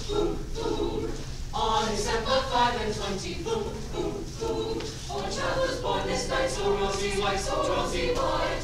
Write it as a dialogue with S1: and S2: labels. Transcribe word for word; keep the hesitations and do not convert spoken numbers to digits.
S1: boom, boom. On December five and twenty, boom, boom, boom. Oh, a child was born this night, so rosy white, so rosy white.